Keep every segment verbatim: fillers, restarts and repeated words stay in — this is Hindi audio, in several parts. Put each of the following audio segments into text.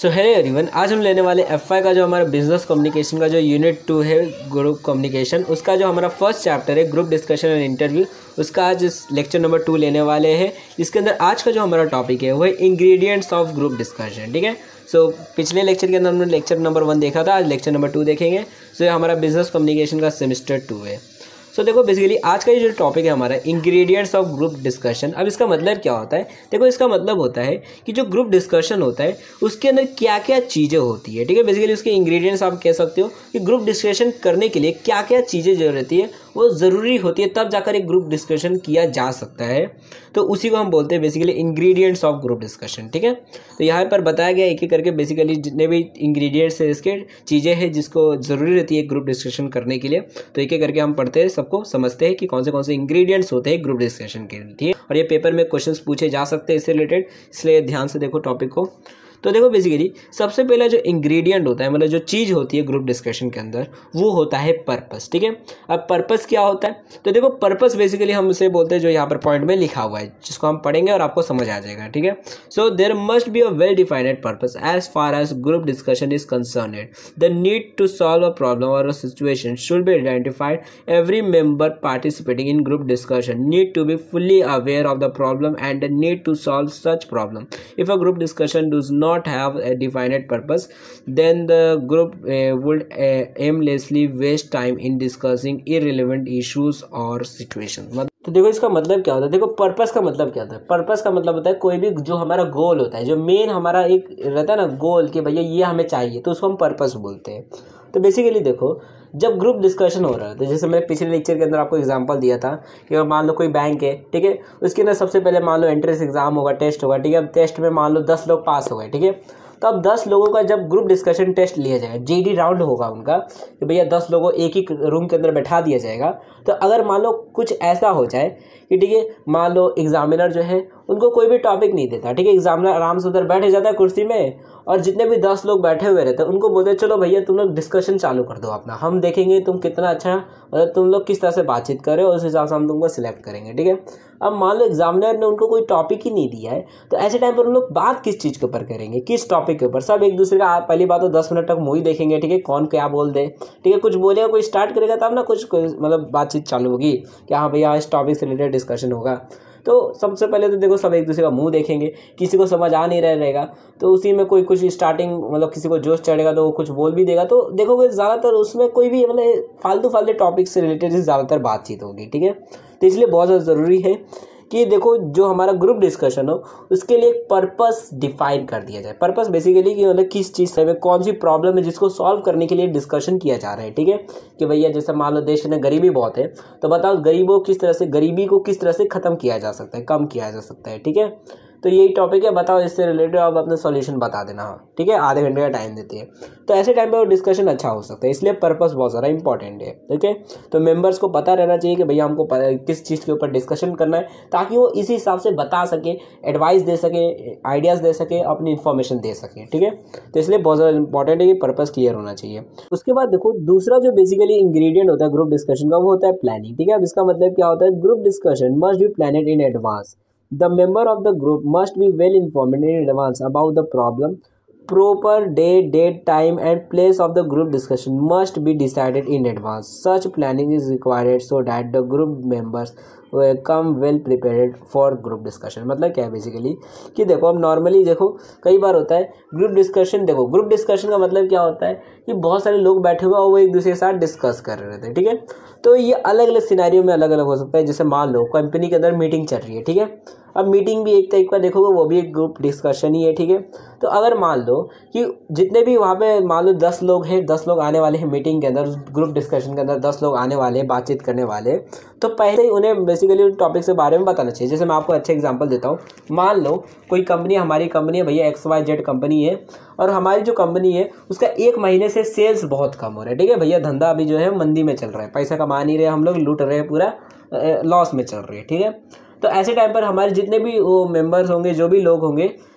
सो हेलो एवरीवन, आज हम लेने वाले एफ आई का जो हमारा बिजनेस कम्युनिकेशन का जो यूनिट टू है ग्रुप कम्युनिकेशन, उसका जो हमारा फर्स्ट चैप्टर है ग्रुप डिस्कशन एंड इंटरव्यू, उसका आज इस लेक्चर नंबर टू लेने वाले हैं। इसके अंदर आज का जो हमारा टॉपिक है वो है इंग्रेडिएंट्स ऑफ ग्रुप डिस्कशन। ठीक है, सो so, पिछले लेक्चर के अंदर हमने लेक्चर नंबर वन देखा था, आज लेक्चर नंबर टू देखेंगे। सो so, ये हमारा बिजनेस कम्युनिकेशन का सेमेस्टर टू है। सो so, देखो बेसिकली आज का ये जो टॉपिक है हमारा इंग्रेडिएंट्स ऑफ ग्रुप डिस्कशन। अब इसका मतलब क्या होता है? देखो इसका मतलब होता है कि जो ग्रुप डिस्कशन होता है उसके अंदर क्या क्या चीज़ें होती है। ठीक है, बेसिकली उसके इंग्रेडिएंट्स आप कह सकते हो कि ग्रुप डिस्कशन करने के लिए क्या क्या चीज़ें जो रहती है वो ज़रूरी होती है, तब जाकर एक ग्रुप डिस्कशन किया जा सकता है। तो उसी को हम बोलते हैं basically ingredients of group discussion. ठीक है, तो यहाँ पर बताया गया एक एक करके बेसिकली जितने भी इंग्रेडिएंट्स है, इसके चीज़ें हैं जिसको ज़रूरी रहती है ग्रुप डिस्कशन करने के लिए। तो एक एक करके हम पढ़ते हैं, सबको समझते हैं कि कौन से कौन से इंग्रेडिएंट्स होते हैं ग्रुप डिस्कशन के लिए। ठीक है, और ये पेपर में क्वेश्चंस पूछे जा सकते हैं इससे रिलेटेड, इसलिए ध्यान से देखो टॉपिक को। तो देखो बेसिकली सबसे पहला जो इंग्रेडिएंट होता है, मतलब जो चीज़ होती है ग्रुप डिस्कशन के अंदर, वो होता है पर्पस। ठीक है, अब पर्पस क्या होता है? तो देखो पर्पस बेसिकली हम उसे बोलते हैं जो यहाँ पर पॉइंट में लिखा हुआ है, जिसको हम पढ़ेंगे और आपको समझ आ जाएगा। ठीक है, so there must be a well defined purpose as far as group discussion is concerned. The need to solve a problem और a situation should be identified. Every member participating in group discussion need to be fully aware of the problem and the need to solve such problem. If a group discussion does not have a defined purpose, then the group uh, would uh, aimlessly waste time in discussing irrelevant issues or situations। तो देखो इसका मतलब क्या होता है? देखो पर्पस का मतलब क्या होता है? पर्पस का मतलब होता है कोई भी जो हमारा गोल होता है, जो मेन हमारा एक रहता है ना गोल, कि भैया ये हमें चाहिए, तो उसको हम पर्पस बोलते हैं। तो बेसिकली देखो जब ग्रुप डिस्कशन हो रहा है, तो जैसे मैंने पिछले लेक्चर के अंदर आपको एग्जांपल दिया था कि अगर मान लो कोई बैंक है, ठीक है, उसके अंदर सबसे पहले मान लो एंट्रेंस एग्जाम होगा, टेस्ट होगा। ठीक है, अब टेस्ट में मान लो दस लोग पास हो गए। ठीक है, तो अब दस लोगों का जब ग्रुप डिस्कशन टेस्ट लिया जाएगा, जीडी राउंड होगा उनका, कि भैया दस लोगों एक ही रूम के अंदर बैठा दिया जाएगा। तो अगर मान लो कुछ ऐसा हो जाए कि ठीक है, मान लो एग्जामिनर जो है उनको कोई भी टॉपिक नहीं देता, ठीक है, एग्जामिनर आराम से उधर बैठ जाता है कुर्सी में, और जितने भी दस लोग बैठे हुए रहते हैं उनको बोलते हैं चलो भैया तुम लोग डिस्कशन चालू कर दो अपना, हम देखेंगे तुम कितना अच्छा मतलब तुम लोग किस तरह से बातचीत कर रहे हो, उस हिसाब से हम तुमको सिलेक्ट करेंगे। ठीक है, अब मान लो एग्जामिनर ने उनको कोई टॉपिक ही नहीं दिया है, तो ऐसे टाइम पर उन लोग बात किस चीज़ के ऊपर करेंगे, किस टॉपिक के ऊपर? सब एक दूसरे का पहली बात तो दस मिनट तक मूवी देखेंगे। ठीक है, कौन क्या बोल दे, ठीक है, कुछ बोलेगा, कोई स्टार्ट करेगा तब ना कुछ मतलब बातचीत चालू होगी कि हाँ भैया इस टॉपिक से रिलेटेड डिस्कशन होगा। तो सबसे पहले तो देखो सब एक दूसरे का मुंह देखेंगे, किसी को समझ आ नहीं रह रहेगा, तो उसी में कोई कुछ स्टार्टिंग मतलब किसी को जोश चढ़ेगा तो वो कुछ बोल भी देगा। तो देखोगे ज़्यादातर उसमें कोई भी मतलब फालतू फालतू टॉपिक से रिलेटेड ज़्यादातर बातचीत होगी। ठीक है, तो इसलिए बहुत ज़्यादा ज़रूरी है कि देखो जो हमारा ग्रुप डिस्कशन हो उसके लिए एक पर्पस डिफाइन कर दिया जाए। पर्पस बेसिकली कि मतलब किस चीज़ से कौन सी प्रॉब्लम है जिसको सॉल्व करने के लिए डिस्कशन किया जा रहा है। ठीक है, कि भैया जैसे मान लो देश में गरीबी बहुत है, तो बताओ गरीबों किस तरह से गरीबी को किस तरह से ख़त्म किया जा सकता है, कम किया जा सकता है। ठीक है, तो यही टॉपिक है, बताओ इससे रिलेटेड आप अपना सॉल्यूशन बता देना। ठीक है, आधे घंटे का टाइम देते हैं, तो ऐसे टाइम पे वो डिस्कशन अच्छा हो सकता है, इसलिए पर्पस बहुत ज़्यादा इंपॉर्टेंट है। ठीक है, तो मेंबर्स को पता रहना चाहिए कि भैया हमको किस चीज़ के ऊपर डिस्कशन करना है, ताकि वो इसी हिसाब से बता सके, एडवाइस दे सके, आइडियाज़ दे सके, अपनी इन्फॉर्मेशन दे सके। ठीक है, तो इसलिए बहुत ज़्यादा इंपॉर्टेंट है कि पर्पस क्लियर होना चाहिए। उसके बाद देखो दूसरा जो बेसिकली इंग्रेडिएंट होता है ग्रुप डिस्कशन का, वो होता है प्लानिंग। ठीक है, अब इसका मतलब क्या होता है? Group discussion must be planned in advance. The member of the group must be well informed in advance about the problem. Proper day, date, time and place of the group discussion must be decided in advance. Such planning is required so that the group members will come well prepared for group discussion। मतलब क्या है बेसिकली कि देखो अब नॉर्मली देखो कई बार होता है ग्रुप डिस्कशन। देखो ग्रुप डिस्कशन का मतलब क्या होता है कि बहुत सारे लोग बैठे हुए और वो एक दूसरे के साथ डिस्कस कर रहे थे। ठीक है, तो ये अलग अलग सिनेरियो में अलग अलग हो सकता है। जैसे मान लो कंपनी के अंदर मीटिंग चल रही है, ठीक है, अब मीटिंग भी एक टाइप का देखोगे वो भी एक ग्रुप डिस्कशन ही है। ठीक है, तो अगर मान लो कि जितने भी वहाँ पे मान लो दस लोग हैं, दस लोग आने वाले हैं मीटिंग के अंदर, ग्रुप डिस्कशन के अंदर दस लोग आने वाले हैं बातचीत करने वाले, तो पहले ही उन्हें बेसिकली उन टॉपिक के बारे में बताना चाहिए। जैसे मैं आपको अच्छा एग्जांपल देता हूँ, मान लो कोई कंपनी, हमारी कंपनी है भैया एक्स वाई जेड कंपनी है, और हमारी जो कंपनी है उसका एक महीने से सेल्स बहुत कम हो रहा है। ठीक है भैया, धंधा अभी जो है मंदी में चल रहा है, पैसा कमा नहीं रहे हम लोग, लूट रहे हैं, पूरा लॉस में चल रही है। ठीक है, तो ऐसे टाइम पर हमारे जितने भी वो मेंबर्स होंगे, जो भी लोग होंगे,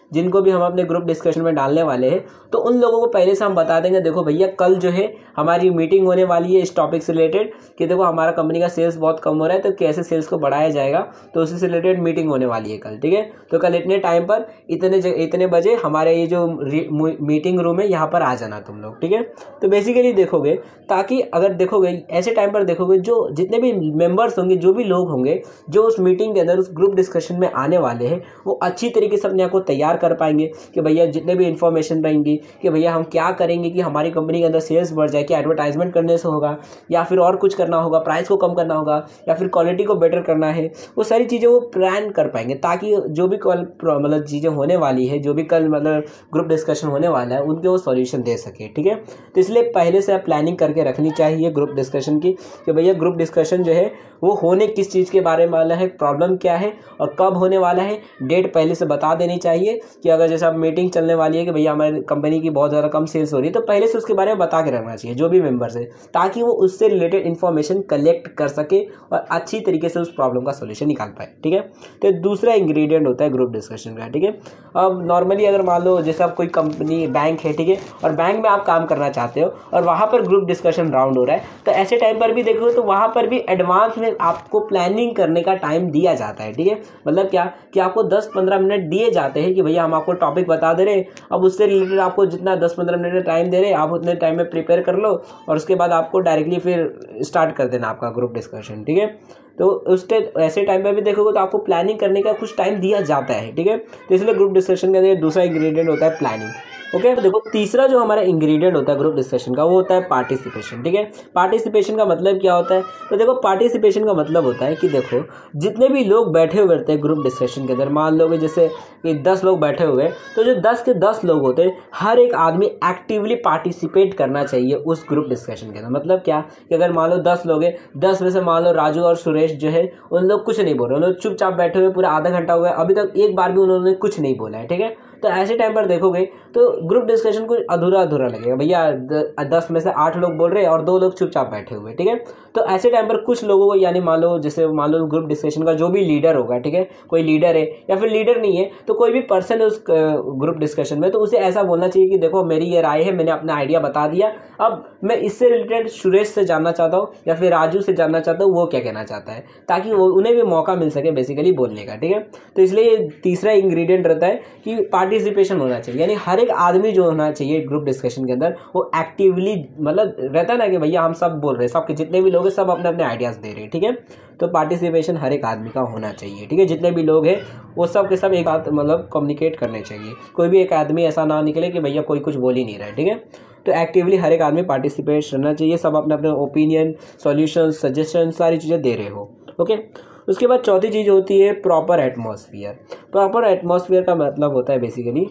जिनको भी हम अपने ग्रुप डिस्कशन में डालने वाले हैं, तो उन लोगों को पहले से हम बता देंगे, देखो भैया कल जो है हमारी मीटिंग होने वाली है इस टॉपिक से रिलेटेड कि देखो हमारा कंपनी का सेल्स बहुत कम हो रहा है, तो कैसे सेल्स को बढ़ाया जाएगा, तो उसी से रिलेटेड मीटिंग होने वाली है कल, ठीक है। तो कल इतने टाइम पर इतने इतने बजे हमारे ये जो मीटिंग रूम है यहाँ पर आ जाना तुम लोग, ठीक है। तो बेसिकली देखोगे, ताकि अगर देखोगे ऐसे टाइम पर देखोगे जो जितने भी मेंबर्स होंगे, जो भी लोग होंगे जो उस मीटिंग के अंदर उस ग्रुप डिस्कशन में आने वाले हैं, वो अच्छी तरीके से अपने आप को तैयार कर पाएंगे कि भैया जितने भी इंफॉर्मेशन रहेंगी कि भैया हम क्या करेंगे कि हमारी कंपनी के अंदर सेल्स बढ़ जाए, कि एडवर्टाइजमेंट करने से होगा या फिर और कुछ करना होगा, प्राइस को कम करना होगा या फिर क्वालिटी को बेटर करना है, वो सारी चीज़ें वो प्लान कर पाएंगे, ताकि जो भी कल मतलब चीज़ें होने वाली है, जो भी कल मतलब ग्रुप डिस्कशन होने वाला है, उनके वो सॉल्यूशन दे सके, ठीक है। तो इसलिए पहले से आप प्लानिंग करके रखनी चाहिए ग्रुप डिस्कशन की कि भैया ग्रुप डिस्कशन जो है वो होने किस चीज़ के बारे में वाला है, प्रॉब्लम क्या है और कब होने वाला है, डेट पहले से बता देनी चाहिए कि अगर जैसे आप मीटिंग चलने वाली है कि भैया हमारी कंपनी की बहुत ज़्यादा कम सेल्स हो रही है, तो पहले से उसके बारे में बता के रखना चाहिए जो भी मेंबर्स है, ताकि वो उससे रिलेटेड इन्फॉर्मेशन कलेक्ट कर सके और अच्छी तरीके से उस प्रॉब्लम का सोल्यूशन निकाल पाए, ठीक है। तो दूसरा इंग्रेडिएंट होता है ग्रुप डिस्कशन का, ठीक है। अब नॉर्मली अगर मान लो जैसे आप कोई कंपनी बैंक है, ठीक है, और बैंक में आप काम करना चाहते हो और वहाँ पर ग्रुप डिस्कशन राउंड हो रहा है, तो ऐसे टाइम पर भी देखो तो वहाँ पर भी एडवांस में आपको प्लानिंग करने का टाइम दिया जाता है, ठीक है। मतलब क्या कि आपको दस पंद्रह मिनट दिए जाते हैं कि भैया हम आपको टॉपिक बता दे रहे हैं, अब उससे रिलेटेड आपको जितना दस पंद्रह मिनट का टाइम दे रहे हैं, आप उतने टाइम में प्रिपेयर कर लो और उसके बाद आपको डायरेक्टली फिर स्टार्ट कर देना आपका ग्रुप डिस्कशन, ठीक है। तो उस ऐसे टाइम पे भी देखोगे तो आपको प्लानिंग करने का कुछ टाइम दिया जाता है, ठीक है। तो इसलिए ग्रुप डिस्कशन के अंदर दूसरा इंग्रेडिएंट होता है प्लानिंग, ओके। देखो तीसरा जो हमारा इंग्रेडिएंट होता है ग्रुप डिस्कशन का वो होता है पार्टिसिपेशन, ठीक है। पार्टिसिपेशन का मतलब क्या होता है, तो देखो पार्टिसिपेशन का मतलब होता है कि देखो जितने भी लोग बैठे हुए रहते हैं ग्रुप डिस्कशन के अंदर, मान लो जैसे कि दस लोग बैठे हुए, तो जो दस के दस लोग होते हैं, हर एक आदमी एक्टिवली पार्टिसिपेट करना चाहिए उस ग्रुप डिस्कशन के अंदर। मतलब क्या कि अगर मान लो दस लोग हैं, दस में से मान लो राजू और सुरेश जो है उन लोग कुछ नहीं बोल रहे, उन लोग चुपचाप बैठे हुए पूरा आधा घंटा हुआ है, अभी तक एक बार भी उन्होंने कुछ नहीं बोला है, ठीक है। तो ऐसे टाइम पर देखोगे तो ग्रुप डिस्कशन कुछ अधूरा अधूरा लगेगा, भैया दस में से आठ लोग बोल रहे हैं और दो लोग चुपचाप बैठे हुए, ठीक है। तो ऐसे टाइम पर कुछ लोगों को, यानी मान लो जैसे मान लो ग्रुप डिस्कशन का जो भी लीडर होगा, ठीक है, कोई लीडर है या फिर लीडर नहीं है तो कोई भी पर्सन है उस ग्रुप डिस्कशन में, तो उसे ऐसा बोलना चाहिए कि देखो मेरी ये राय है, मैंने अपना आइडिया बता दिया, अब मैं इससे रिलेटेड सुरेश से जानना चाहता हूँ या फिर राजू से जानना चाहता हूँ वो क्या कहना चाहता है, ताकि वो उन्हें भी मौका मिल सके बेसिकली बोलने का, ठीक है। तो इसलिए तीसरा इंग्रेडिएंट रहता है कि पार्टिसिपेशन होना चाहिए, यानी हर एक आदमी जो होना चाहिए ग्रुप डिस्कशन के अंदर वो एक्टिवली मतलब रहता है ना कि भैया हम सब बोल रहे हैं, सबके जितने भी लोग हैं सब अपने अपने आइडियाज़ दे रहे हैं, ठीक है। तो पार्टिसिपेशन हर एक आदमी का होना चाहिए, ठीक है। जितने भी लोग हैं वो सब के सब एक बात मतलब कम्युनिकेट करने चाहिए, कोई भी एक आदमी ऐसा ना निकले कि भैया कोई कुछ बोल ही नहीं रहा है, ठीक है। तो एक्टिवली हर एक आदमी पार्टिसिपेट करना चाहिए, सब अपने अपने ओपिनियन, सॉल्यूशन, सजेशन सारी चीज़ें दे रहे हो, ओके। उसके बाद चौथी चीज़ होती है प्रॉपर एटमॉस्फेयर। प्रॉपर एटमॉस्फेयर का मतलब होता है बेसिकली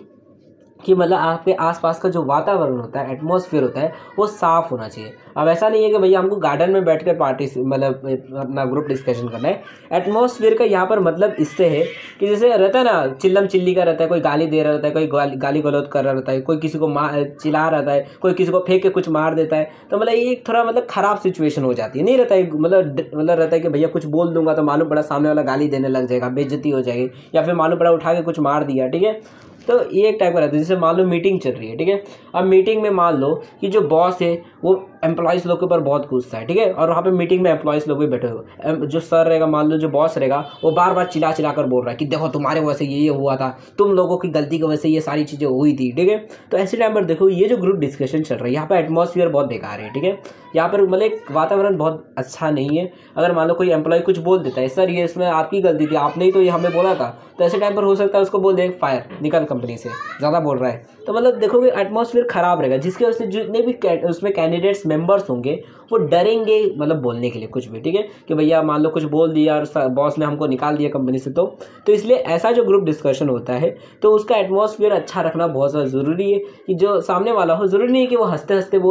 कि मतलब आपके आसपास का जो वातावरण होता है, एटमॉस्फेयर होता है, वो साफ़ होना चाहिए। अब ऐसा नहीं है कि भैया हमको गार्डन में बैठ कर पार्टी मतलब अपना ग्रुप डिस्कशन करना है। एटमॉस्फेयर का यहाँ पर मतलब इससे है कि जैसे रहता है ना चिल्लम चिल्ली का रहता है, कोई गाली दे रहा रहता है, कोई गाली गाली गलौज कर रहा रहता है, कोई किसी को मार चिल्ला रहता है, कोई किसी को फेंक के कुछ मार देता है, तो मतलब ये एक थोड़ा मतलब ख़राब सिचुएशन हो जाती है, नहीं रहता है मतलब मतलब रहता है कि भैया कुछ बोल दूंगा तो मालूम पड़ा सामने वाला गाली देने लग जाएगा, बेइज्जती हो जाएगी, या फिर मालूम पड़ा उठा के कुछ मार दिया, ठीक है। तो ये एक टाइप का रहता है। जैसे मान लो मीटिंग चल रही है, ठीक है, अब मीटिंग में मान लो कि जो बॉस है वो एम्प्लॉयज़ लोग के ऊपर बहुत गुस्सा है, ठीक है, और वहाँ पे मीटिंग में एम्प्लॉयज़ लोग भी बैठे हुए, जो सर रहेगा मान लो जो बॉस रहेगा वो बार बार चिल्ला चिल्ला कर बोल रहा है कि देखो तुम्हारे वजह से ये ये हुआ था, तुम लोगों की गलती की वजह से ये सारी चीज़ें हुई थी, ठीक है। तो ऐसे टाइम पर देखो ये जो ग्रुप डिस्कशन चल रहा है यहाँ पर एटमॉस्फेयर बहुत बेकार है, ठीक है। यहाँ पर मतलब एक वातावरण बहुत अच्छा नहीं है। अगर मान लो कोई एम्प्लॉय कुछ बोल देता है, सर ये इसमें आपकी गलती थी, आपने ही तो ये हमें बोला था, तो ऐसे टाइम पर हो सकता है उसको बोल दे फायर, निकल कंपनी से, ज़्यादा बोल रहा है। तो मतलब देखोगे एटमॉस्फेयर खराब रहेगा, जिसकी वजह से जितने भी उसमें कैंडिडेट्स मेंबर्स होंगे वो डरेंगे मतलब बोलने के लिए कुछ भी, ठीक है, कि भैया मान लो कुछ बोल दिया और बॉस ने हमको निकाल दिया कंपनी से, तो तो इसलिए ऐसा जो ग्रुप डिस्कशन होता है तो उसका एटमॉस्फेयर अच्छा रखना बहुत ज़्यादा ज़रूरी है कि जो सामने वाला हो, ज़रूरी नहीं है कि वो हंसते हंसते बोले,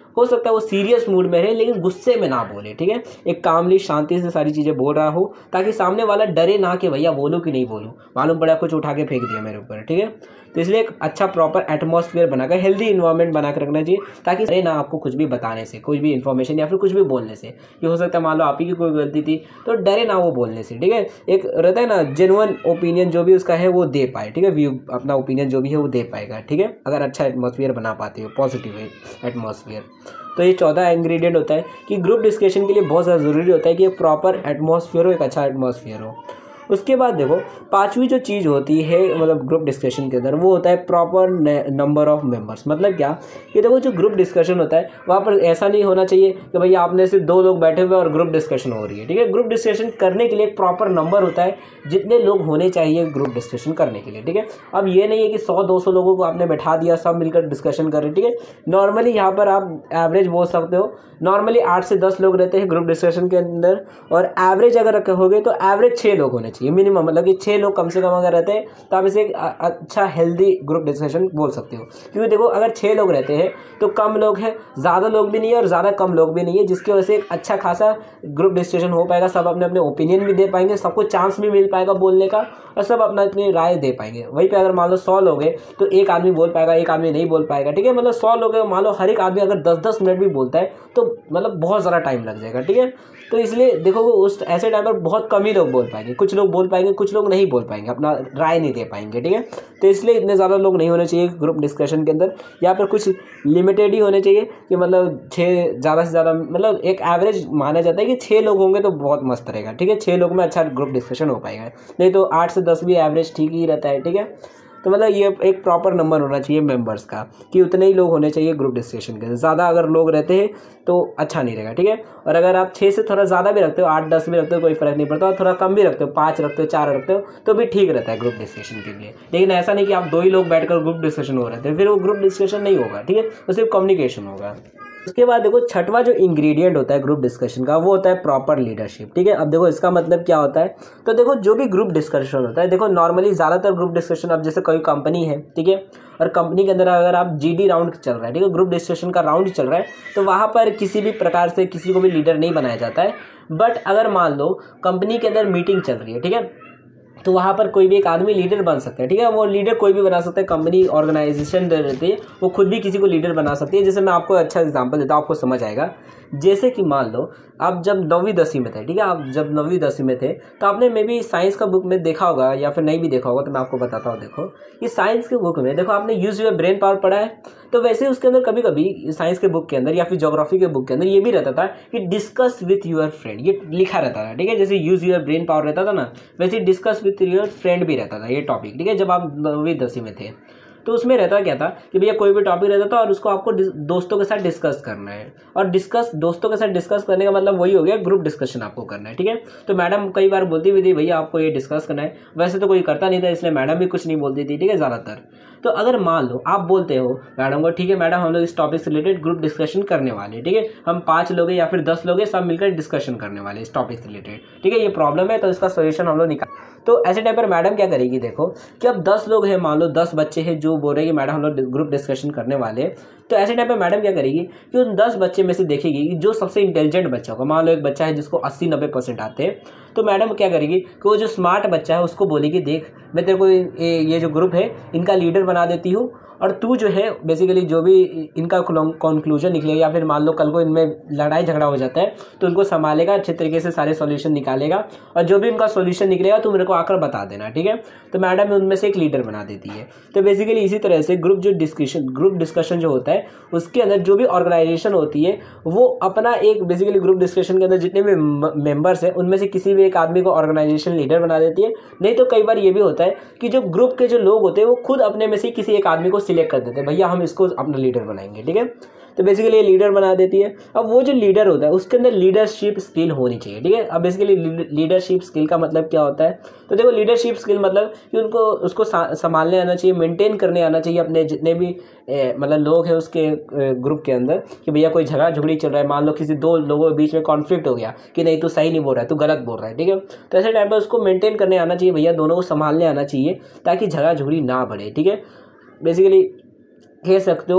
हो सकता है वो सीरियस मूड में रहे लेकिन गुस्से में ना बोले, ठीक है। एक कामली शांति से सारी चीज़ें बोल रहा हो ताकि सामने वाला डरे ना कि भैया बोलूँ कि नहीं बोलूँ, मालूम पड़ा कुछ उठा के फेंक दिया मेरे ऊपर, ठीक है। तो इसलिए एक अच्छा प्रॉपर एटमॉस्फेयर बनाकर हेल्दी इन्वायरमेंट बना कर रखना चाहिए ताकि डरे ना आपको कुछ भी बताने से, कुछ भी इन्फॉर्मेशन या फिर कुछ भी बोलने से। ये हो सकता है मान लो आप ही की कोई गलती थी तो डरे ना वो बोलने से, ठीक है। एक रहता है ना जेन्युइन ओपिनियन जो भी उसका है वो दे पाए, ठीक है, व्यू अपना ओपिनियन जो भी है वो दे पाएगा, ठीक है, अगर अच्छा एटमॉस्फेयर बना पाते हो, पॉजिटिव एटमॉस्फेयर। तो ये चौथा इंग्रेडिएंट होता है कि ग्रुप डिस्कशन के लिए बहुत ज़्यादा ज़रूरी होता है कि एक प्रॉपर एटमॉस्फेयर हो, एक अच्छा एटमॉस्फेयर हो। उसके बाद देखो पांचवी जो चीज़ होती है मतलब ग्रुप डिस्कशन के अंदर वो होता है प्रॉपर नंबर ऑफ मेंबर्स। मतलब क्या कि देखो जो ग्रुप डिस्कशन होता है वहाँ पर ऐसा नहीं होना चाहिए कि भैया आपने सिर्फ दो लोग बैठे हुए और ग्रुप डिस्कशन हो रही है, ठीक है। ग्रुप डिस्कशन करने के लिए एक प्रॉपर नंबर होता है जितने लोग होने चाहिए ग्रुप डिस्कशन करने के लिए, ठीक है। अब ये नहीं है कि सौ दो सौ लोगों को आपने बैठा दिया सब मिलकर डिस्कशन कर रहे, ठीक है। नॉर्मली यहाँ पर आप एवरेज बोल सकते हो, नॉर्मली आठ से दस लोग रहते हैं ग्रुप डिस्कशन के अंदर और एवरेज अगर रखोगे तो एवरेज छः लोग होने चाहिए मिनिमम, मतलब कि छः लोग कम से कम अगर रहते हैं तो आप इसे एक अच्छा हेल्दी ग्रुप डिस्कशन बोल सकते हो। क्योंकि देखो अगर छः लोग रहते हैं तो कम लोग हैं, ज़्यादा लोग भी नहीं है और ज़्यादा कम लोग भी नहीं है, जिसकी वजह से एक अच्छा खासा ग्रुप डिस्कशन हो पाएगा। सब अपने अपने ओपिनियन भी दे पाएंगे, सबको चांस भी मिल पाएगा बोलने का और सब अपना अपनी राय दे पाएंगे। वहीं पे अगर मान लो सौ लोग हैं तो एक आदमी बोल पाएगा, एक आदमी नहीं बोल पाएगा, ठीक है। मतलब सौ लोग हैं, मान लो हर एक आदमी अगर दस दस मिनट भी बोलता है तो मतलब बहुत ज़्यादा टाइम लग जाएगा, ठीक है। तो इसलिए देखो उस ऐसे टाइम पर बहुत कम ही लोग बोल पाएंगे, कुछ लोग बोल पाएंगे, कुछ लोग नहीं बोल पाएंगे, अपना राय नहीं दे पाएंगे, ठीक है। तो इसलिए इतने ज़्यादा लोग नहीं होने चाहिए ग्रुप डिस्कशन के अंदर, या फिर कुछ लिमिटेड ही होने चाहिए कि मतलब छः ज़्यादा से ज़्यादा, मतलब एक एवरेज माना जाता है कि छः लोग होंगे तो बहुत मस्त रहेगा, ठीक है। छः लोग में अच्छा ग्रुप डिस्कशन हो पाएगा, नहीं तो आठ से दस भी एवरेज ठीक ही रहता है, ठीक है। तो मतलब ये एक प्रॉपर नंबर होना चाहिए मेंबर्स का कि उतने ही लोग होने चाहिए ग्रुप डिस्कशन के। ज़्यादा अगर लोग रहते हैं तो अच्छा नहीं रहेगा, ठीक है। और अगर आप छः से थोड़ा ज़्यादा भी रखते हो, आठ दस भी रखते हो, कोई फ़र्क नहीं पड़ता, और थोड़ा कम भी रखते हो, पाँच रखते हो, चार रखते हो, तो भी ठीक रहता है ग्रुप डिस्कशन के लिए। लेकिन ऐसा नहीं कि आप दो ही लोग बैठकर ग्रुप डिस्कशन हो रहे थे, फिर वो ग्रुप डिस्कशन नहीं होगा, ठीक है, वो सिर्फ कम्युनिकेशन होगा। उसके बाद देखो छठवां जो इंग्रेडिएंट होता है ग्रुप डिस्कशन का वो होता है प्रॉपर लीडरशिप, ठीक है। अब देखो इसका मतलब क्या होता है, तो देखो जो भी ग्रुप डिस्कशन होता है, देखो नॉर्मली ज़्यादातर ग्रुप डिस्कशन, अब जैसे कोई कंपनी है, ठीक है, और कंपनी के अंदर अगर आप जीडी राउंड चल रहा है, ठीक है, ग्रुप डिस्कशन का राउंड चल रहा है, तो वहाँ पर किसी भी प्रकार से किसी को भी लीडर नहीं बनाया जाता है। बट अगर मान लो कंपनी के अंदर मीटिंग चल रही है, ठीक है, तो वहाँ पर कोई भी एक आदमी लीडर बन सकता है, ठीक है। वो लीडर कोई भी बना सकता है, कंपनी ऑर्गेनाइजेशन रहती है वो खुद भी किसी को लीडर बना सकती है। जैसे मैं आपको अच्छा एग्जांपल देता हूँ, आपको समझ आएगा। जैसे कि मान लो आप जब नौवीं दसवीं में थे, ठीक है, आप जब नौवीं दसवीं में थे तो आपने मे बी साइंस का बुक में देखा होगा या फिर नहीं भी देखा होगा, तो मैं आपको बताता हूँ। देखो ये साइंस के बुक में देखो आपने यूज योर ब्रेन पावर पढ़ा है, तो वैसे उसके अंदर कभी कभी साइंस के बुक के अंदर या फिर ज्योग्राफी के बुक के अंदर ये भी रहता था कि डिस्कस विथ योर फ्रेंड, ये लिखा रहता था, ठीक है। जैसे यूज योर ब्रेन पावर रहता था ना, वैसे डिस्कस विथ योर फ्रेंड भी रहता था ये टॉपिक, ठीक है, जब आप नौवीं दसवीं में थे। तो उसमें रहता क्या था कि भैया कोई भी टॉपिक रहता था और उसको आपको दोस्तों के साथ डिस्कस करना है, और डिस्कस दोस्तों के साथ डिस्कस करने का मतलब वही हो गया ग्रुप डिस्कशन आपको करना है, ठीक है। तो मैडम कई बार बोलती भी थी भैया आपको ये डिस्कस करना है, वैसे तो कोई करता नहीं था इसलिए मैडम भी कुछ नहीं बोलती थी, ठीक है, ज़्यादातर। तो अगर मान लो आप बोलते हो मैडम को, ठीक है मैडम हम लोग इस टॉपिक से रिलेटेड ग्रुप डिस्कशन करने वाले, ठीक है, हम पाँच लोग या फिर दस लोग सब मिलकर डिस्कशन करने वाले इस टॉपिक से रिलेटेड, ठीक है, ये प्रॉब्लम है तो इसका सोल्यूशन हम लोग निकाल। तो ऐसे टाइम पर मैडम क्या करेगी, देखो कि अब दस लोग हैं, मान लो दस बच्चे हैं जो बोल रहे हैं कि मैडम हम लोग ग्रुप डिस्कशन करने वाले, तो ऐसे टाइम पे मैडम क्या करेगी कि उन दस बच्चे में से देखेगी कि जो सबसे इंटेलिजेंट बच्चा होगा, मान लो एक बच्चा है जिसको अस्सी नब्बे परसेंट आते हैं, तो मैडम क्या करेगी कि वो जो स्मार्ट बच्चा है उसको बोलेगी देख मैं तेरे को ये जो ग्रुप है इनका लीडर बना देती हूँ, और तू जो है बेसिकली जो भी इनका कंक्लूजन निकलेगा या फिर मान लो कल को इनमें लड़ाई झगड़ा हो जाता है तो उनको संभालेगा, अच्छे तरीके से सारे सॉल्यूशन निकालेगा, और जो भी उनका सॉल्यूशन निकलेगा तो मेरे को आकर बता देना, ठीक है। तो मैडम उनमें से एक लीडर बना देती है। तो बेसिकली इसी तरह से ग्रुप जो डिस्कशन ग्रुप डिस्कशन जो होता है उसके अंदर जो भी ऑर्गेनाइजेशन होती है वो अपना एक बेसिकली ग्रुप डिस्कशन के अंदर जितने भी मेंबर्स हैं उनमें से किसी भी एक आदमी को ऑर्गेनाइजेशन लीडर बना देती है। नहीं तो कई बार ये भी होता है कि जो ग्रुप के जो लोग होते हैं वो खुद अपने में से किसी एक आदमी को सिलेक्ट कर देते हैं, भैया हम इसको अपना लीडर बनाएंगे, ठीक है। तो बेसिकली ये लीडर बना देती है। अब वो जो लीडर होता है उसके अंदर लीडरशिप स्किल होनी चाहिए, ठीक है। अब बेसिकली लीडरशिप स्किल का मतलब क्या होता है, तो देखो लीडरशिप स्किल मतलब कि उनको उसको संभालने आना चाहिए, मेंटेन करने आना चाहिए अपने जितने भी ए, मतलब लोग हैं उसके ग्रुप के अंदर, कि भैया कोई झगड़ा झुगड़ी चल रहा है, मान लो किसी दो लोगों के बीच में कॉन्फ्लिक्ट हो गया कि नहीं तू सही नहीं बोल रहा है, तू गलत बोल रहा है, ठीक है। तो ऐसे टाइम पर उसको मेंटेन करने आना चाहिए, भैया दोनों को संभालने आना चाहिए ताकि झगड़ा झुगड़ी ना बढ़े, ठीक है। बेसिकली कह सकते हो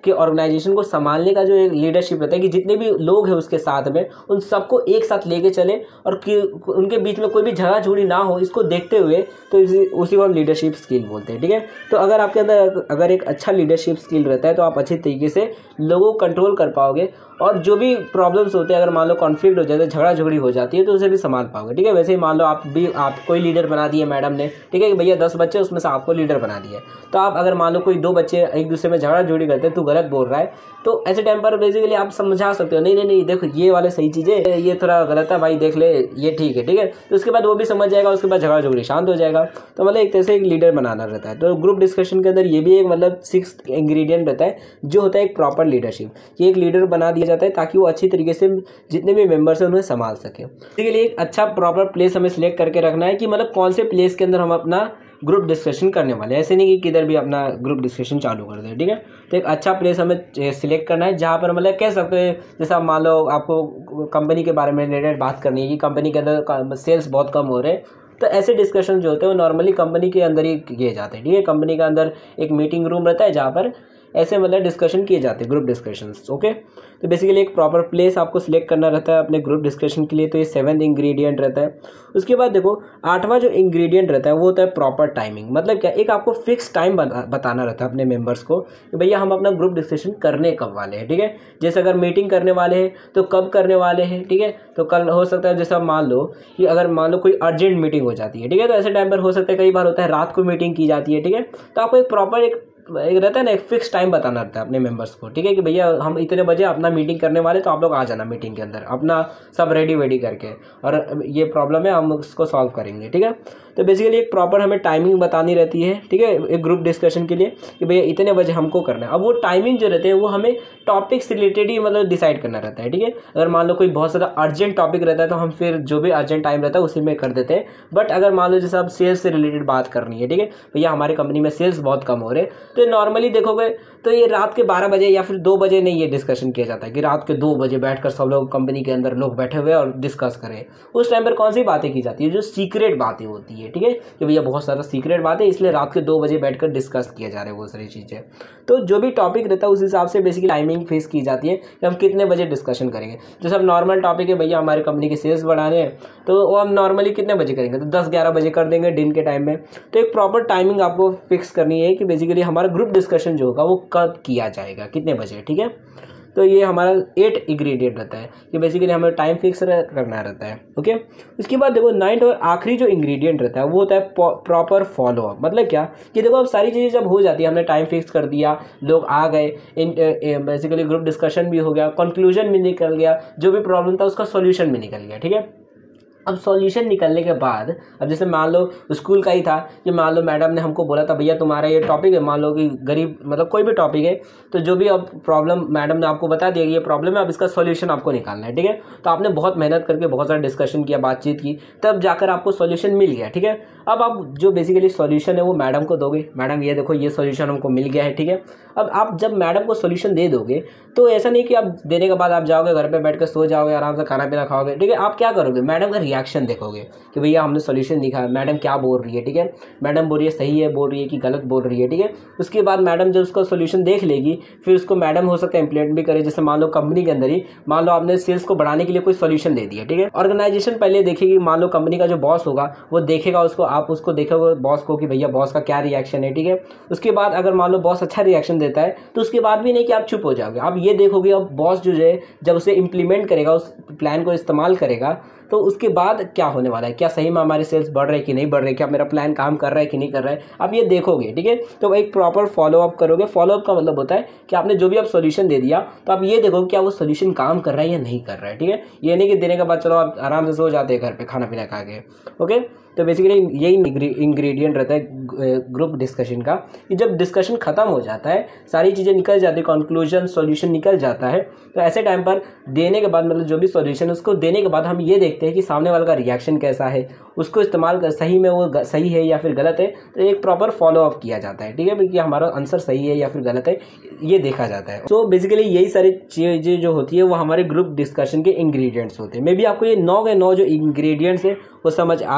कि ऑर्गेनाइजेशन को संभालने का जो एक लीडरशिप रहता है कि जितने भी लोग हैं उसके साथ में उन सबको एक साथ लेके चले और कि उनके बीच में कोई भी झगड़ा झूड़ी ना हो, इसको देखते हुए तो इसी उसी को हम लीडरशिप स्किल बोलते हैं। ठीक है, तो अगर आपके अंदर अगर एक अच्छा लीडरशिप स्किल रहता है तो आप अच्छी तरीके से लोगों को कंट्रोल कर पाओगे और जो भी प्रॉब्लम्स होते हैं, अगर मान लो कॉन्फ्लिक्ट हो जाता है, झगड़ा झगड़ी हो जाती है, तो उसे भी संभाल पाओगे। ठीक है, वैसे ही मान लो आप भी आप कोई लीडर बना दिए मैडम ने, ठीक है कि भैया दस बच्चे उसमें से आपको लीडर बना दिया, तो आप अगर मान लो कोई दो बच्चे एक दूसरे में झगड़ा झगड़ी करते हैं, तू गलत बोल रहा है, तो ऐसे टाइम पर बेसिकली आप समझा सकते हो, नहीं नहीं नहीं देखो ये वाले सही चीज़ है, ये थोड़ा गलत है भाई, देख ले ये ठीक है। ठीक है, तो उसके बाद वो भी समझ जाएगा, उसके बाद झगड़ा झगड़ी शांत हो जाएगा। तो मतलब एक तरह से एक लीडर बनाना रहता है। तो ग्रुप डिस्कशन के अंदर ये भी एक मतलब सिक्स इंग्रेडिएंट रहता है जो होता है एक प्रॉपर लीडरशिप, कि एक लीडर बना दिया जाता है ताकि वो अच्छी तरीके से जितने भी मेंबर्स हैं उन्हें संभाल सके। इसके लिए एक अच्छा प्रॉपर प्लेस हमें सिलेक्ट करके रखना है कि मतलब कौन से प्लेस के अंदर हम अपना ग्रुप डिस्कशन करने वाले हैं, ऐसे नहीं कि किधर भी अपना ग्रुप डिस्कशन चालू कर दें। ठीक है, तो एक अच्छा प्लेस हमें सिलेक्ट करना है जहाँ पर मतलब कह सकते हैं, जैसे आप मान लो आपको कंपनी के बारे में रिलेटेड बात करनी है कि कंपनी के अंदर सेल्स बहुत कम हो रहे हैं, तो ऐसे डिस्कशन जो होते हैं वो नॉर्मली कंपनी के अंदर ही किए जाते हैं। ठीक है, कंपनी के अंदर एक मीटिंग रूम रहता है जहाँ पर ऐसे मतलब डिस्कशन किए जाते हैं, ग्रुप डिस्कशंस। ओके, तो बेसिकली एक प्रॉपर प्लेस आपको सिलेक्ट करना रहता है अपने ग्रुप डिस्कशन के लिए। तो ये सेवन्थ इंग्रेडिएंट रहता है। उसके बाद देखो आठवां जो इंग्रेडिएंट रहता है वो होता है प्रॉपर टाइमिंग। मतलब क्या, एक आपको फिक्स टाइम बताना रहता है अपने मेंबर्स को कि भैया हम अपना ग्रुप डिस्कशन करने कब वाले हैं। ठीक है, जैसे अगर मीटिंग करने वाले हैं तो कब करने वाले हैं। ठीक है, तो कल हो सकता है, जैसे आप मान लो कि अगर मान लो कोई अर्जेंट मीटिंग हो जाती है, ठीक है, तो ऐसे टाइम पर हो सकता है, कई बार होता है रात को मीटिंग की जाती है। ठीक है, तो आपको एक प्रॉपर एक एक रहता है ना, एक फिक्स टाइम बताना रहता है अपने मेंबर्स को। ठीक है, कि भैया हम इतने बजे अपना मीटिंग करने वाले, तो आप लोग आ जाना मीटिंग के अंदर अपना सब रेडी वेडी करके, और ये प्रॉब्लम है हम उसको सॉल्व करेंगे। ठीक है, तो बेसिकली एक प्रॉपर हमें टाइमिंग बतानी रहती है। ठीक है, एक ग्रुप डिस्कशन के लिए कि भैया इतने बजे हमको करना है। अब वो टाइमिंग जो रहते हैं वो हमें टॉपिक से रिलेटेड ही मतलब डिसाइड करना रहता है। ठीक है, अगर मान लो कोई बहुत ज़्यादा अर्जेंट टॉपिक रहता है तो हम फिर जो भी अर्जेंट टाइम रहता है उसी में कर देते हैं। बट अगर मान लो जैसे अब सेल्स से रिलेटेड बात करनी है, ठीक है, भैया हमारी कंपनी में सेल्स बहुत कम हो रहे हैं, तो नॉर्मली देखोगे तो ये रात के बारह बजे या फिर दो बजे नहीं ये डिस्कशन किया जाता है कि रात के दो बजे बैठकर सब लोग कंपनी के अंदर लोग बैठे हुए और डिस्कस करें। उस टाइम पर कौन सी बातें की जाती है, जो सीक्रेट बातें होती है। ठीक है, कि भैया बहुत सारा सीक्रेट बातें, इसलिए रात के दो बजे बैठकर डिस्कस किया जा रहा है वो सारी चीज़ें। तो जो भी टॉपिक रहता है उस हिसाब से बेसिकली टाइमिंग फिक्स की जाती है कि हम कितने बजे डिस्कशन करेंगे। जैसे अब नॉर्मल टॉपिक है भैया हमारी कंपनी के सेल्स बढ़ाने हैं, तो वो हम नॉर्मली कितने बजे करेंगे, तो दस ग्यारह बजे कर देंगे दिन के टाइम में। तो एक प्रॉपर टाइमिंग आपको फिक्स करनी है कि बेसिकली हमारा ग्रुप डिस्कशन जो होगा वो कब किया जाएगा, कितने बजे। ठीक है, तो ये हमारा एट इंग्रेडिएंट रहता है कि बेसिकली हमें टाइम फिक्स करना रहता है। ओके, उसके बाद देखो नाइन्थ और आखिरी जो इंग्रेडिएंट रहता है वो होता है प्रॉपर फॉलो अप। मतलब क्या कि देखो अब सारी चीज़ें जब हो जाती है, हमने टाइम फिक्स कर दिया, लोग आ गए, बेसिकली ग्रुप डिस्कशन भी हो गया, कंक्लूजन भी निकल गया, जो भी प्रॉब्लम था उसका सोल्यूशन भी निकल गया। ठीक है, अब सॉल्यूशन निकलने के बाद अब जैसे मान लो स्कूल का ही था कि मान लो मैडम ने हमको बोला था भैया तुम्हारा ये टॉपिक है, मान लो कि गरीब मतलब कोई भी टॉपिक है, तो जो भी अब प्रॉब्लम मैडम ने आपको बता दिया कि ये प्रॉब्लम है, अब इसका सॉल्यूशन आपको निकालना है। ठीक है, तो आपने बहुत मेहनत करके बहुत सारा डिस्कशन किया, बातचीत की, तब जाकर आपको सॉल्यूशन मिल गया। ठीक है, अब आप जो बेसिकली सॉल्यूशन है वो मैडम को दोगे, मैडम ये देखो ये सॉल्यूशन हमको मिल गया है। ठीक है, अब आप जब मैडम को सॉल्यूशन दे दोगे तो ऐसा नहीं कि आप देने के बाद आप जाओगे घर पे बैठ कर सो जाओगे, आराम से खाना पीना खाओगे। ठीक है, आप क्या करोगे, मैडम का रिएक्शन देखोगे कि भैया हमने सॉल्यूशन दिखा, मैडम क्या बोल रही है। ठीक है, मैडम बोल रही है सही है, बोल रही है कि गलत बोल रही है। ठीक है, उसके बाद मैडम जब उसका सॉल्यूशन देख लेगी फिर उसको मैडम हो सकता है इम्प्लीमेंट भी करे। जैसे मान लो कंपनी के अंदर ही मान लो आपने सेल्स को बढ़ाने के लिए कोई सॉल्यूशन दे दिया। ठीक है, ऑर्गेनाइजेशन पहले देखेगी, मान लो कंपनी का जो बॉस होगा वो देखेगा उसको, आप उसको देखोगे बॉस को कि भैया बॉस का क्या रिएक्शन है। ठीक है, उसके बाद अगर मान लो बॉस अच्छा रिएक्शन देता है तो उसके बाद भी नहीं कि आप चुप हो जाओगे, आप ये देखोगे अब बॉस जो है जब उसे इम्प्लीमेंट करेगा, उस प्लान को इस्तेमाल करेगा, तो उसके बाद क्या होने वाला है, क्या सही में हमारे सेल्स बढ़ रहे हैं कि नहीं बढ़ रहे, क्या मेरा प्लान काम कर रहा है कि नहीं कर रहा है, आप ये देखोगे। ठीक है, तो एक प्रॉपर फॉलोअप करोगे। फॉलोअप का मतलब होता है कि आपने जो भी आप सॉल्यूशन दे दिया तो आप ये देखो क्या वो सॉल्यूशन काम कर रहा है या नहीं कर रहा है। ठीक है, ये नहीं कि देने के बाद चलो आप आराम से सो जाते हैं घर पे खाना पीना खा के। ओके, तो बेसिकली यही इंग्रेडिएंट रहता है ग्रुप डिस्कशन का कि जब डिस्कशन खत्म हो जाता है, सारी चीज़ें निकल जाती है, कंक्लूजन सॉल्यूशन निकल जाता है, तो ऐसे टाइम पर देने के बाद मतलब जो भी सॉल्यूशन उसको देने के बाद हम ये देखते हैं कि सामने वाले का रिएक्शन कैसा है, उसको इस्तेमाल कर सही में वो सही है या फिर गलत है, तो एक प्रॉपर फॉलोअप किया जाता है। ठीक है, कि हमारा आंसर सही है या फिर गलत है, ये देखा जाता है। सो बेसिकली यही सारी चीज़ें जो होती है वो हमारे ग्रुप डिस्कशन के इंग्रेडिएंट्स होते हैं। मे बी आपको ये नौ के नौ जो इंग्रेडिएंट्स है वो समझ आ गए होंगे।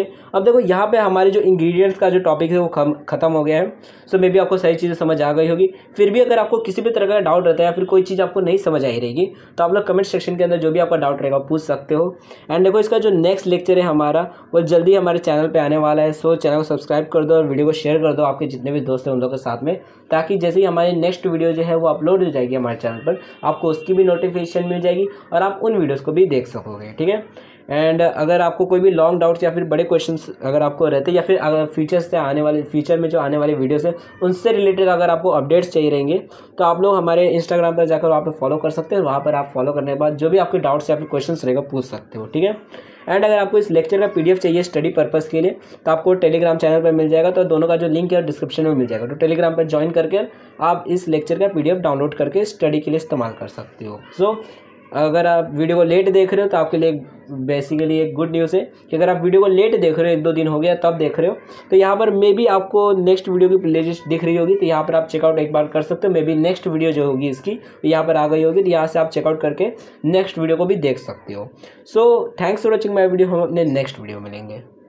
ओके, अब देखो यहाँ पे हमारे जो इंग्रेडिएंट्स का जो टॉपिक है वो खत्म हो गया है। सो मे बी आपको सारी चीज़ें समझ आ गई होगी। फिर भी अगर आपको किसी भी तरह का डाउट रहता है या फिर कोई चीज़ आपको नहीं समझ आई रहेगी तो आप लोग कमेंट सेक्शन के अंदर जो भी आपका डाउट रहेगा पूछ सकते हो। एंड देखो इसका जो नेक्स्ट लेक्चर है हमारा वो जल्दी हमारे चैनल पे आने वाला है। सो चैनल को सब्सक्राइब कर दो और वीडियो को शेयर कर दो आपके जितने भी दोस्त हैं उन लोगों के साथ में, ताकि जैसे ही हमारी नेक्स्ट वीडियो जो है वो अपलोड हो जाएगी हमारे चैनल पर आपको उसकी भी नोटिफिकेशन मिल जाएगी और आप उन वीडियोज़ को भी देख सकोगे। ठीक है। एंड अगर आपको कोई भी लॉन्ग डाउट्स या फिर बड़े क्वेश्चंस अगर आपको रहते या फिर अगर फ्यूचर्स से आने वाले फ्यूचर में जो आने वाली वीडियोस है उनसे रिलेटेड अगर आपको अपडेट्स चाहिए रहेंगे तो आप लोग हमारे इंस्टाग्राम पर जाकर वहाँ पे फॉलो कर सकते हैं। वहाँ पर आप फॉलो करने के बाद जो भी आपके डाउट्स या फिर क्वेश्चंस रहेगा पूछ सकते हो। ठीक है। एंड अगर आपको इस लेक्चर का पीडीएफ चाहिए स्टडी पर्पस के लिए तो आपको टेलीग्राम चैनल पर मिल जाएगा। तो दोनों का जो लिंक है डिस्क्रिप्शन में मिल जाएगा। तो टेलीग्राम पर ज्वाइन करके आप इस लेक्चर का पीडीएफ डाउनलोड करके स्टडी के लिए इस्तेमाल कर सकते हो। सो अगर आप वीडियो को लेट देख रहे हो तो आपके लिए बेसिकली एक गुड न्यूज़ है कि अगर आप वीडियो को लेट देख रहे हो, एक दो दिन हो गया तब देख रहे हो, तो यहाँ पर मे बी आपको नेक्स्ट वीडियो की प्लेलिस्ट दिख रही होगी। तो यहाँ पर आप चेकआउट एक बार कर सकते हो। मे बी नेक्स्ट वीडियो जो होगी इसकी यहाँ पर आ गई होगी, तो यहाँ से आप चेकआउट करके नेक्स्ट वीडियो को भी देख सकते हो। So thanks for watching my video. हम अपने नेक्स्ट वीडियो में मिलेंगे।